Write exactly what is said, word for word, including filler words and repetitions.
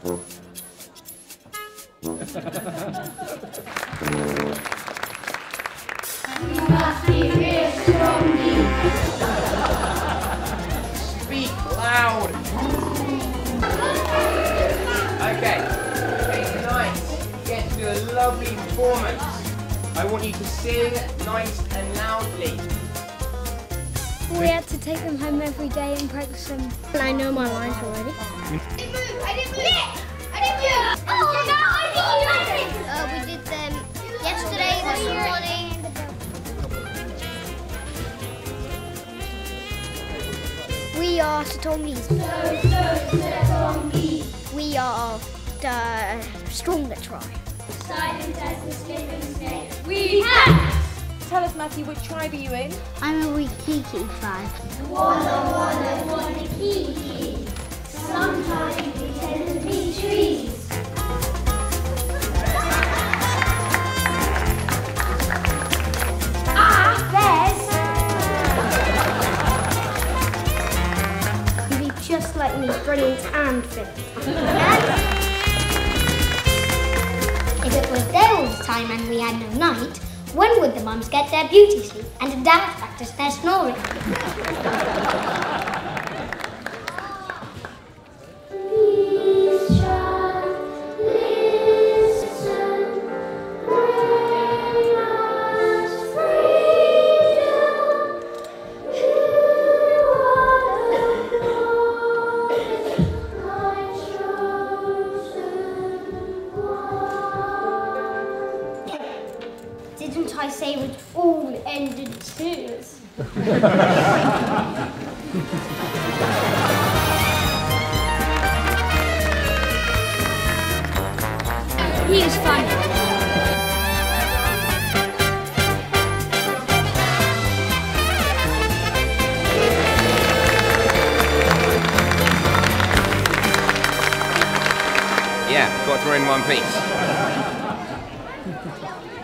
must be real strongly. Speak loud. Okay, tonight you get to do a lovely performance. I want you to sing nice and loudly. We had to take them home every day and practice them. And I know my lines already. I didn't move, I didn't move. I didn't move. Oh no, I didn't move. Uh, we did them yesterday, this morning. We are Satongis. So, so, Satongis. We are the strong that try. Silent as the slipping snake. We have! Tell us, Matthew, which tribe are you in? I'm a Wikiki tribe. Wanna, wanna, wanna, kiki. Sometimes we pretend to be trees. Ah, there's... You'd be just like me, brilliant and fit. If it was there all the time and we had no night, when would the mums get their beauty sleep and the dads practice their snoring? Please try, listen, bring us freedom. Who are the boys, my chosen one? Didn't I say it all end in tears? He is funny. Yeah, got to in one piece.